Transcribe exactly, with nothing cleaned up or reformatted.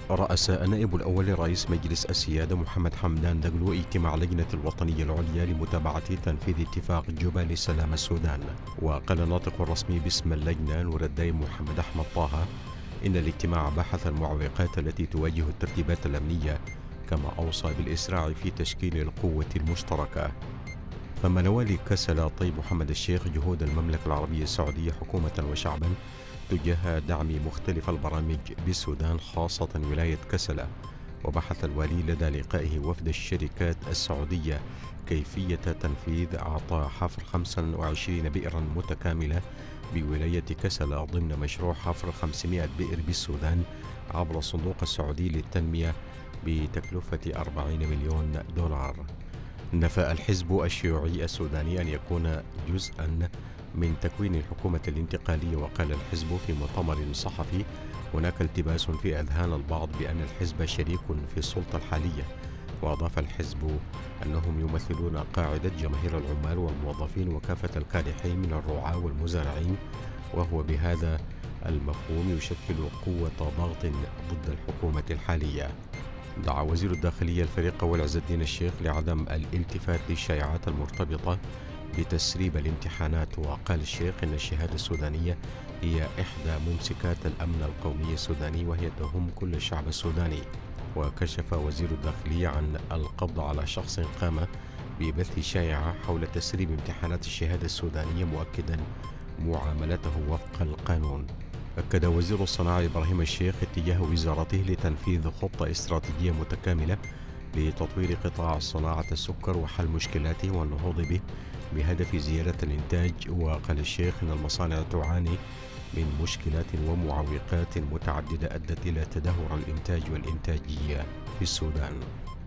رأس النائب الأول لرئيس مجلس السيادة محمد حمدان دقلو اجتماع اللجنة الوطنية العليا لمتابعة تنفيذ اتفاق جوبا لسلام السودان. وقال الناطق الرسمي باسم اللجنة نور الدين محمد أحمد طه إن الاجتماع بحث المعوقات التي تواجه الترتيبات الأمنية، كما أوصى بالإسراع في تشكيل القوة المشتركة. ثم نوال كسل طيب محمد الشيخ جهود المملكة العربية السعودية حكومة وشعبا تجاه دعم مختلف البرامج بالسودان خاصة ولاية كسلة. وبحث الوالي لدى لقائه وفد الشركات السعودية كيفية تنفيذ إعطاء حفر خمسة وعشرين بئرا متكاملة بولاية كسلة ضمن مشروع حفر خمسمائة بئر بالسودان عبر الصندوق السعودي للتنمية بتكلفة أربعين مليون دولار. نفى الحزب الشيوعي السوداني أن يكون جزءا من تكوين الحكومة الانتقالية. وقال الحزب في مؤتمر صحفي: هناك التباس في أذهان البعض بأن الحزب شريك في السلطة الحالية. وأضاف الحزب أنهم يمثلون قاعدة جماهير العمال والموظفين وكافة الكادحين من الرعاة والمزارعين، وهو بهذا المفهوم يشكل قوة ضغط ضد الحكومة الحالية. دعا وزير الداخلية الفريق والعز الدين الشيخ لعدم الالتفات للشائعات المرتبطة بتسريب الامتحانات. وقال الشيخ إن الشهادة السودانية هي إحدى ممسكات الأمن القومي السوداني، وهي تهم كل الشعب السوداني. وكشف وزير الداخلية عن القبض على شخص قام ببث شائعة حول تسريب امتحانات الشهادة السودانية، مؤكدا معاملته وفق القانون. أكد وزير الصناعة إبراهيم الشيخ اتجاه وزارته لتنفيذ خطة استراتيجية متكاملة لتطوير قطاع صناعة السكر وحل مشكلاته والنهوض به بهدف زيادة الإنتاج. وقال الشيخ إن المصانع تعاني من مشكلات ومعوقات متعددة أدت إلى تدهور الإنتاج والإنتاجية في السودان.